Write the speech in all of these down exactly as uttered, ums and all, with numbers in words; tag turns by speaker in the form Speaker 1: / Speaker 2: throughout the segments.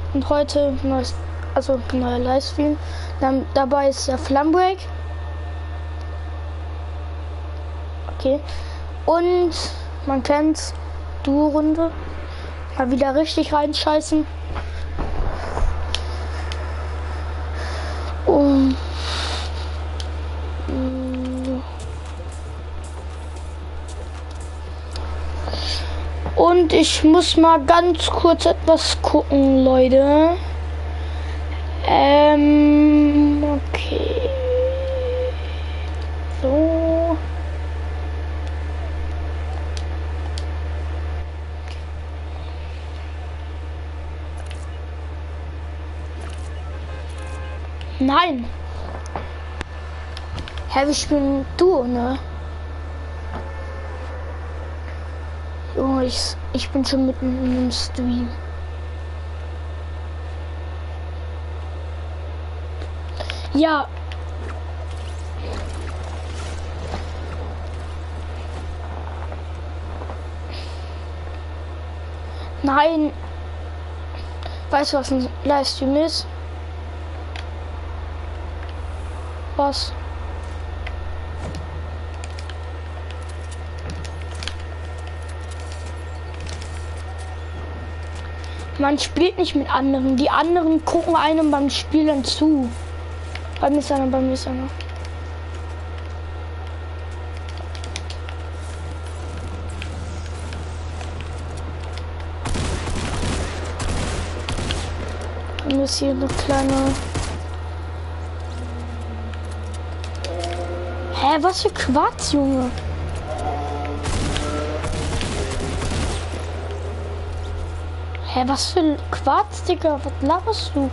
Speaker 1: Und heute neues, also ein neuer Livestream. Dann, dabei ist der Flumbreak. Okay. Und man kennt's, Duo-Runde. Mal wieder richtig reinscheißen. Und Und ich muss mal ganz kurz etwas gucken, Leute. Ähm, okay. So. Nein. Hä, wir spielen Duo, ne? Oh, ich, ich bin schon mitten in einem Stream. Ja. Nein. Weißt du, was ein Livestream ist? Was? Man spielt nicht mit anderen. Die anderen gucken einem beim Spielen zu. Bei mir ist einer, bei mir ist einer. Bei mir ist hier eine kleine... Hä, was für Quatsch, Junge? Hä, was für Quarz, Digga? Was laberst du?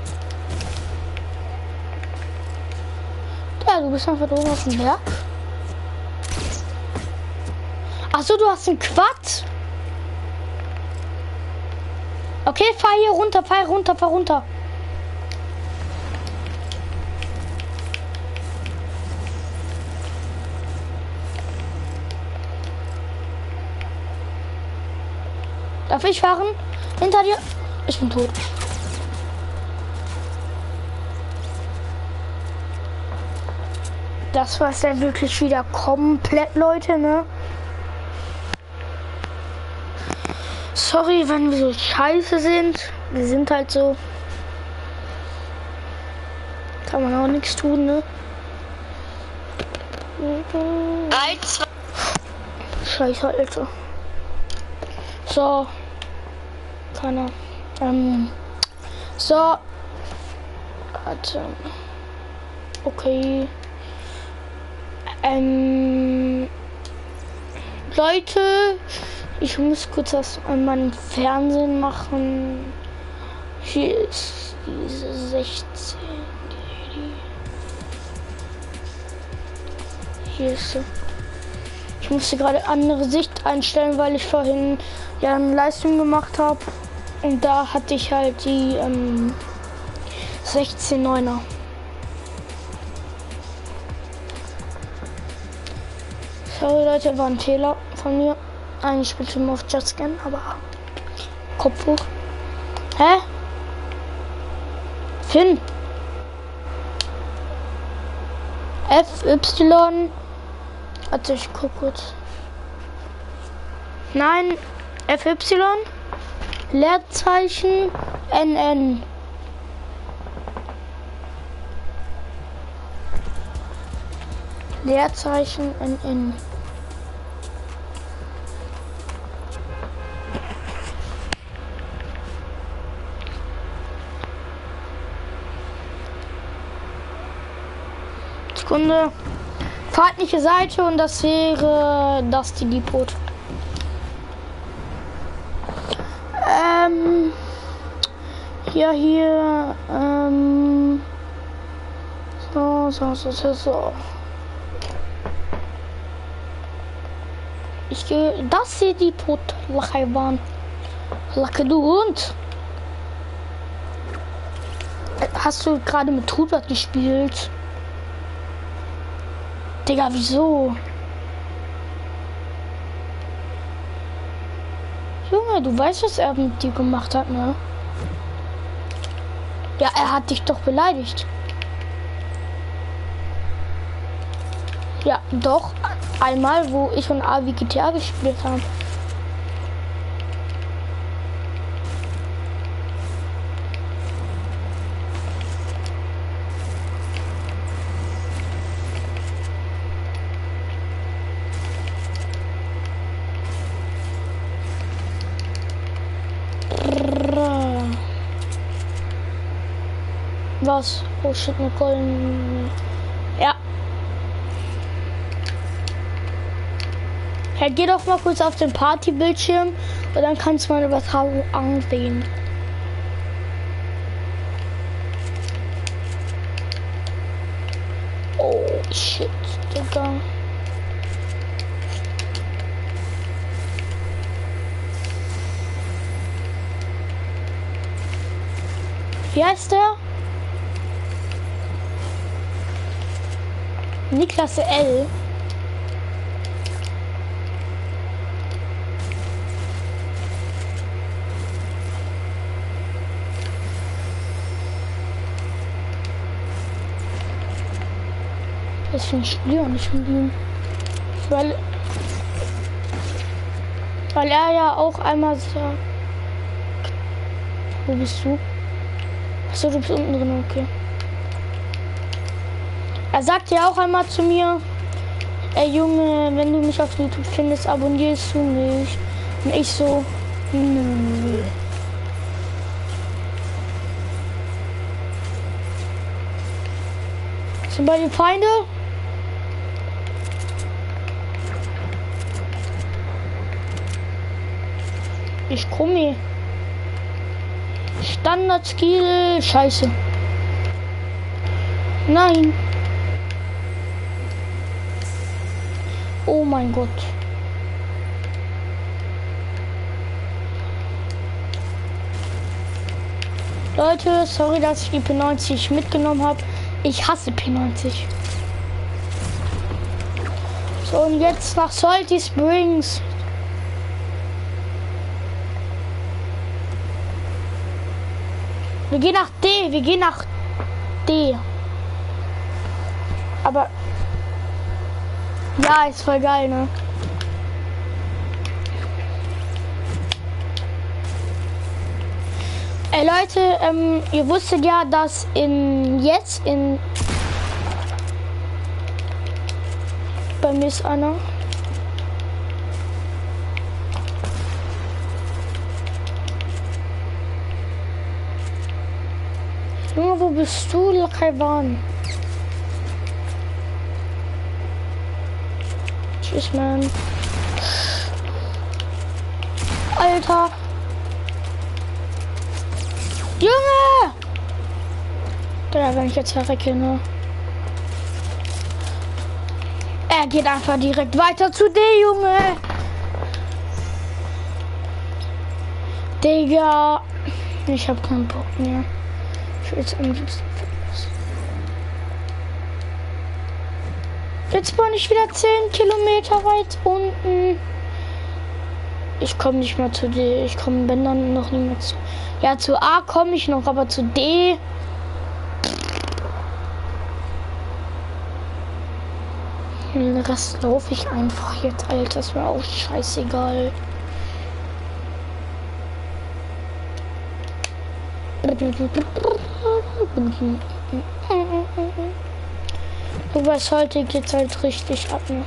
Speaker 1: Ja, du bist einfach oben auf dem Berg. Achso, du hast einen Quad. Okay, fahr hier runter, fahr runter, fahr runter. Darf ich fahren? Hinter dir. Ich bin tot. Das war es ja wirklich wieder komplett, Leute, ne? Sorry, wenn wir so scheiße sind. Wir sind halt so. Kann man auch nichts tun, ne?
Speaker 2: Eins.
Speaker 1: Scheiße, Alter. So. Keiner. Ähm. So. Warte. Okay. Ähm. Leute, ich muss kurz das an meinem Fernsehen machen. Hier ist diese sechzehn. Hier ist sie. Ich musste gerade andere Sicht einstellen, weil ich vorhin ja eine Leistung gemacht habe. Und da hatte ich halt die ähm, sechzehn neuner. Sorry Leute, war ein Fehler von mir. Eigentlich spielt immer auf Just Scan, aber Kopf hoch. Hä? Finn. F, Y. Warte, ich guck kurz. Nein, F, Y. Leerzeichen, N, N. Leerzeichen, N, N. Sekunde. Feindliche Seite und das wäre das die Depot. Ähm. Hier, hier. Ähm. So, so, so, so, so. Ich gehe. Das hier die Depot. Lachebahn. Lacke, du Hund. Hast du gerade mit Hubert gespielt? Digga, wieso? Junge, du weißt, was er mit dir gemacht hat, ne? Ja, er hat dich doch beleidigt. Ja, doch. Einmal, wo ich und Avi G T A gespielt haben. Was? Oh shit, eine goldene. Ja. Ja, geh doch mal kurz auf den Partybildschirm und dann kannst du meine Übertragung ansehen. Oh shit, Digga. Wie heißt der? Niklas L. Deswegen spiele ich nicht mit ihm. Weil, weil er ja auch einmal sagt. Wo bist du? Achso, du bist unten drin, okay. Er sagt ja auch einmal zu mir, ey Junge, wenn du mich auf YouTube findest, abonnierst du mich. Und ich so, nö. Sind bei den Feinde? Ich komme. Standard Skill. Scheiße. Nein. Oh mein Gott. Leute, sorry, dass ich die P neunzig mitgenommen habe. Ich hasse P neunzig. So, und jetzt nach Salty Springs. Wir gehen nach D. Wir gehen nach D. Aber ja, ist voll geil, ne? Ey Leute, ähm, ihr wusstet ja, dass in jetzt in bei mir ist einer. Junge, wo bist du, Lakaiwan? Tschüss, Mann. Alter. Junge! Da, wenn ich jetzt verrecke, ne? Er geht einfach direkt weiter zu D, Junge. Digga. Ich hab keinen Bock mehr. Ich will jetzt am liebsten. Jetzt bin ich wieder zehn Kilometer weit unten. Ich komme nicht mehr zu D. Ich komme, wenn dann noch nicht mehr zu. Ja, zu A komme ich noch, aber zu D. Den Rest laufe ich einfach jetzt, Alter. Das war auch scheißegal. Du weißt, heute geht's halt richtig ab, ne?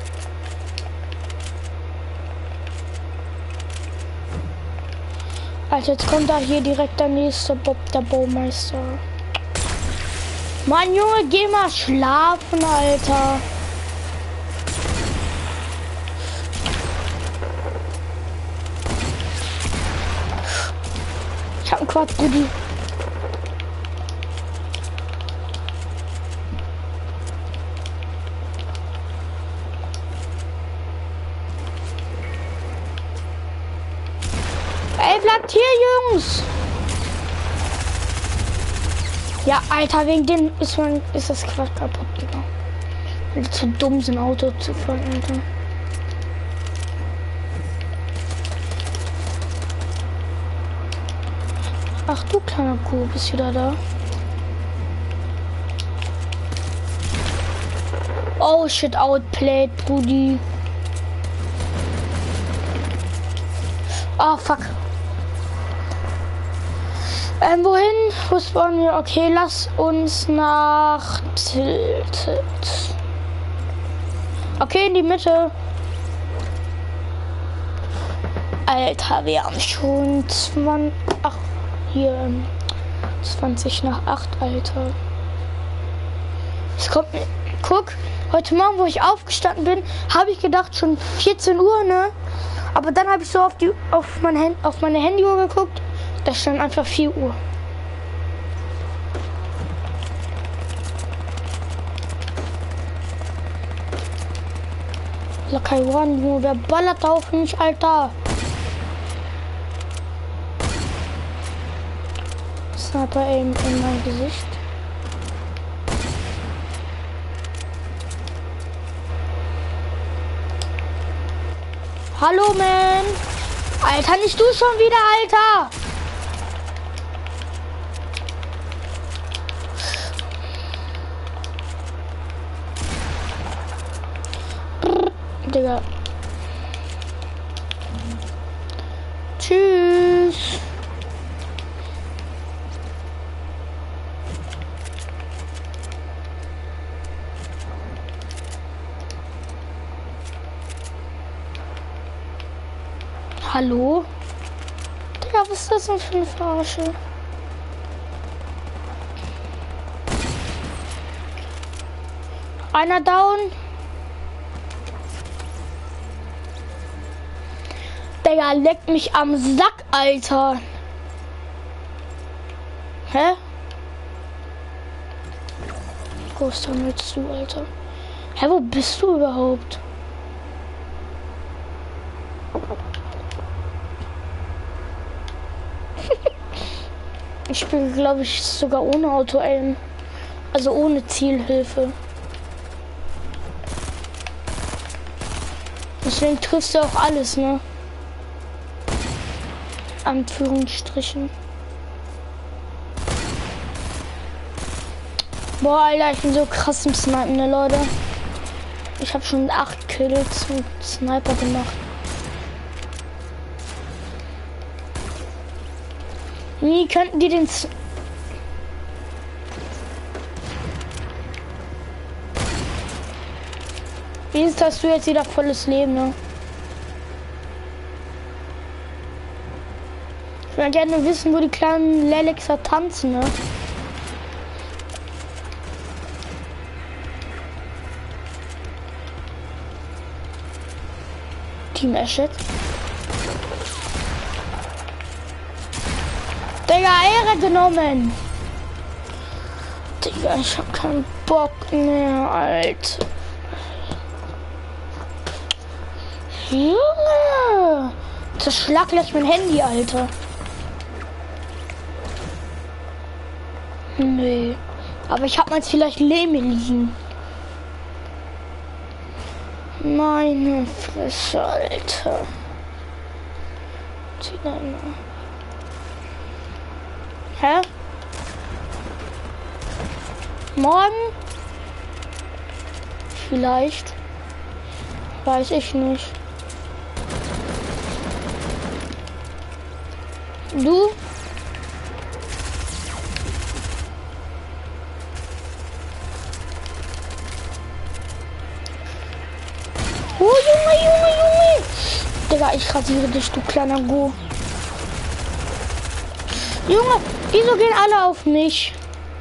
Speaker 1: Alter, jetzt kommt da hier direkt der nächste Bob, der Baumeister. Mann, Junge, geh mal schlafen, Alter. Ich hab einen Quad, Brudi. Ey, bleibt hier, Jungs! Ja, Alter, wegen dem ist man ist das Quad kaputt gegangen. Weil die zu dumm sind, Auto zu fahren, Alter. Ach du kleiner Kuh, bist wieder da. Oh shit, outplayed, Brudi. Oh fuck. Ähm, wohin? Wo spawnen wir? Okay, lass uns nach Tilted. Okay, in die Mitte. Alter, wir haben schon zwanzig. Ach, hier. zwanzig nach acht, Alter. Es kommt mir. Guck, heute Morgen, wo ich aufgestanden bin, habe ich gedacht, schon vierzehn Uhr, ne? Aber dann habe ich so auf, die, auf, mein Hand, auf meine Handyuhr geguckt. Da stand einfach vier Uhr. Lucky One, nur wer ballert auf mich, Alter? Sniper Aim in mein Gesicht. Hallo, Man. Alter, nicht du schon wieder, Alter. Brr, Digga. Tschüss. Hallo? Digga, was ist das denn für eine Verarsche? Einer down. Digga, leckt mich am Sack, Alter. Hä? Wo ist denn jetzt du, Alter? Hä, wo bist du überhaupt? Ich spiele, glaube ich, sogar ohne Auto-Aim. Also ohne Zielhilfe. Deswegen triffst du auch alles, ne? Anführungsstrichen. Boah, Alter, ich bin so krass im Snipen, ne, Leute? Ich habe schon acht Kills mit Sniper gemacht. Wie könnten die den... Z Wie ist das, du jetzt wieder volles Leben, ne? Ich würde gerne wissen, wo die kleinen Lelexer tanzen, ne? Team Ashet. Digga, Ehre genommen. Digga, ich hab keinen Bock mehr, Alter. Junge! Zerschlag gleich mein Handy, Alter. Nee. Aber ich hab mal vielleicht Leben liegen. Meine Fresse, Alter. Zieh deine. Hä? Morgen? Vielleicht. Weiß ich nicht. Du? Oh, Junge, Junge, Junge! Digga, ich rasiere dich, du kleiner Go. Junge, wieso gehen alle auf mich?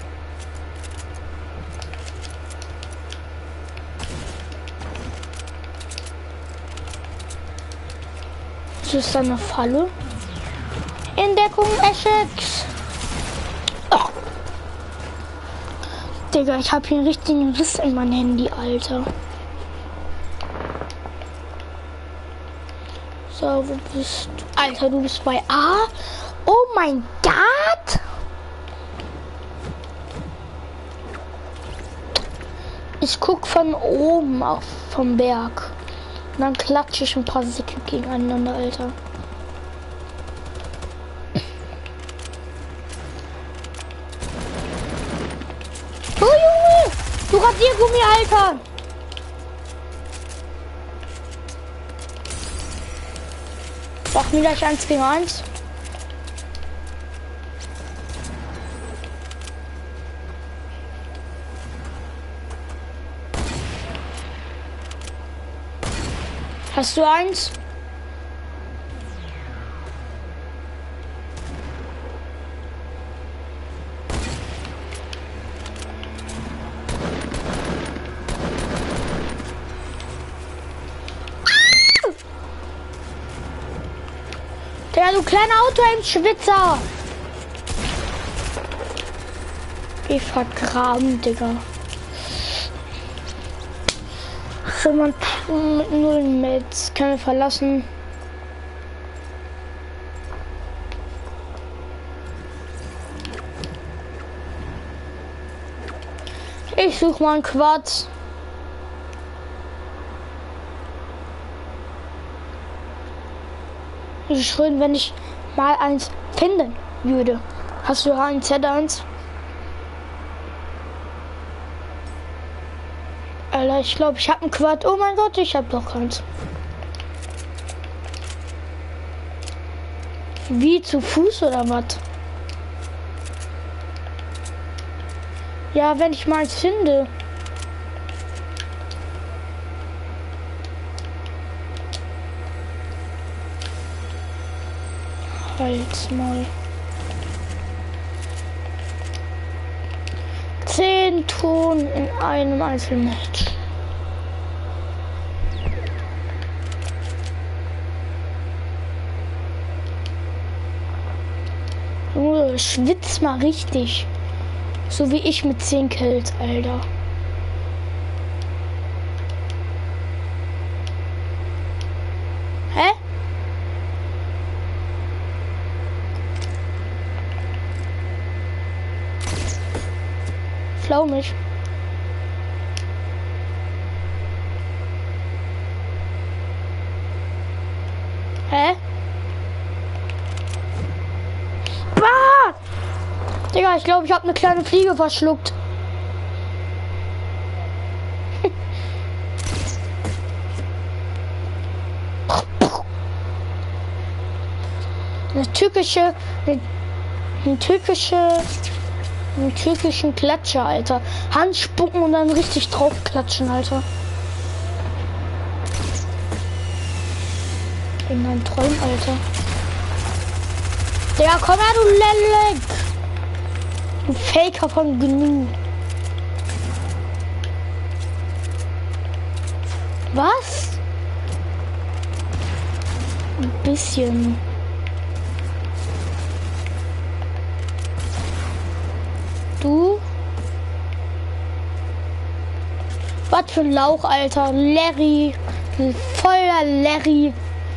Speaker 1: Das ist eine Falle. Entdeckung Essex. Oh. Digga, ich habe hier einen richtigen Riss in mein Handy, Alter. So, wo bist du? Alter, du bist bei A? Oh mein Gott! Ich guck von oben auf vom Berg. Und dann klatsche ich ein paar Säcke gegeneinander, Alter. Oh Junge! Du Radiergummi, Alter! Mach mir gleich eins gegen eins. Hast du eins? Der, du kleiner Auto, ein Schwitzer. Geh vergraben, Digga. Schon mal mit null Metz. Können wir verlassen. Ich suche mal einen Quad. Schön, wenn ich mal eins finden würde. Hast du ein Z eins? Alter, ich glaube, ich habe einen Quad. Oh mein Gott, ich habe doch keins. Wie, zu Fuß oder was? Ja, wenn ich mal eins finde. Halt's mal. Zehn Ton in einem Einzelmatch. Oh, schwitz mal richtig. So wie ich mit zehn Kills, Alter. Hä? Flaumig. Hä? Bah! Digga, ich glaube, ich habe eine kleine Fliege verschluckt. Eine türkische, eine, eine türkische, einen türkischen Klatscher, Alter. Hand spucken und dann richtig drauf klatschen, Alter. In meinen Träumen, Alter. Digga, komm her, du Lelek. Du Faker von Gnu. Was? Ein bisschen. Du? Was für ein Lauch, Alter. Larry. Voller Larry.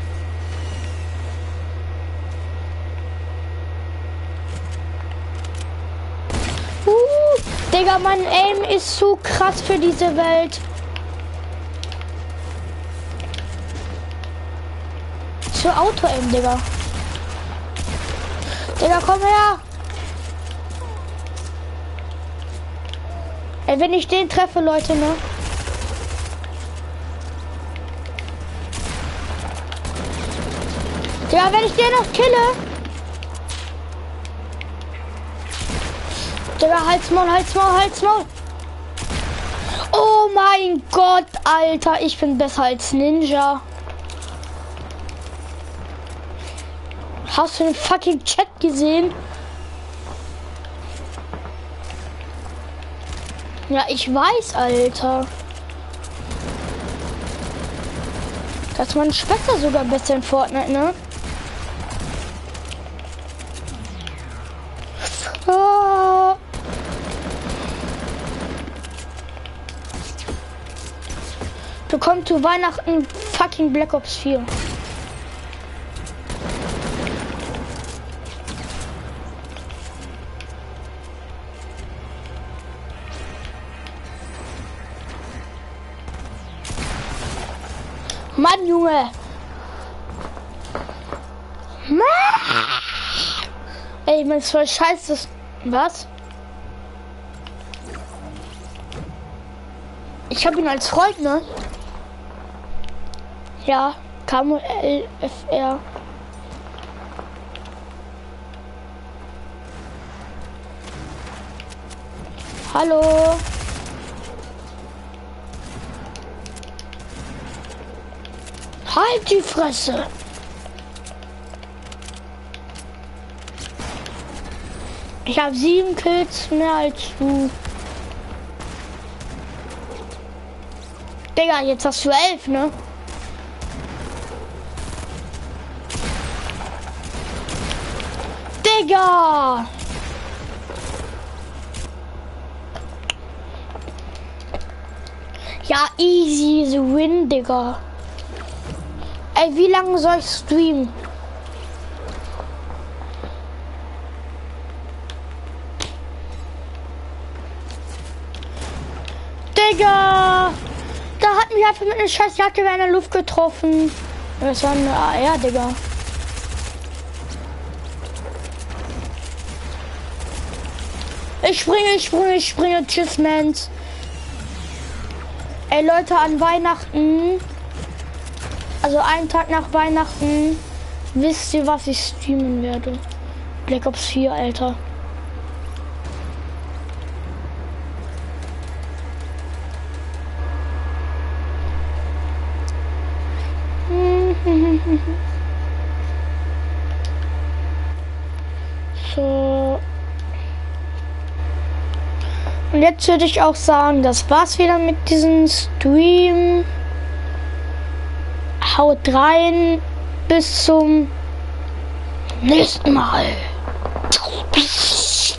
Speaker 1: Uh, Digga, mein Aim ist so krass für diese Welt. Für Auto-Aim, Digga. Digga, komm her. Ey, wenn ich den treffe, Leute, ne? Ja, wenn ich den noch kille. Digga, halt's Maul, halt's Maul, halt's Maul. Oh mein Gott, Alter, ich bin besser als Ninja. Hast du den fucking Chat gesehen? Ja, ich weiß, Alter. Das ist meine Schwester sogar besser in Fortnite, ne? Ah. Bekommt zu Weihnachten fucking Black Ops vier. Mann, Junge! Mann! Ey, man ist voll scheiße. Was? Ich habe ihn als Freund, ne? Ja, K M L F R. Hallo. Halt die Fresse. Ich habe sieben Kills mehr als du. Digga, jetzt hast du elf, ne? Digga! Ja, easy, the win, Digga. Ey, wie lange soll ich streamen? Digga! Da hat mich einfach mit einer scheiß Jacke in der Luft getroffen. Das war eine A R, Digga. Ich springe, ich springe, ich springe. Tschüss, Mans. Ey, Leute, an Weihnachten, also einen Tag nach Weihnachten, wisst ihr, was ich streamen werde? Black Ops vier, Alter. So. Und jetzt würde ich auch sagen, das war's wieder mit diesem Stream. Haut rein. Bis zum nächsten Mal.